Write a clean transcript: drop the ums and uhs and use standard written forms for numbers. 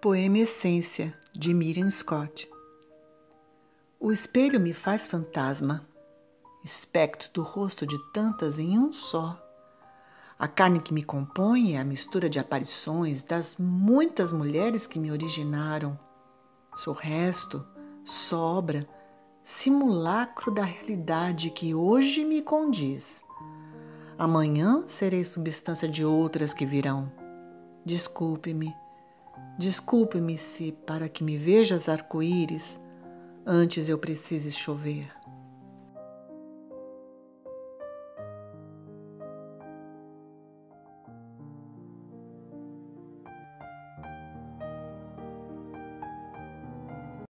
poema Essência, de Miriam Scott. O espelho me faz fantasma, espectro do rosto de tantas em um só. A carne que me compõe é a mistura de aparições das muitas mulheres que me originaram. Sou resto, sobra, simulacro da realidade que hoje me condiz. Amanhã serei substância de outras que virão. Desculpe-me se para que me vejas arco-íris, antes eu precise chover.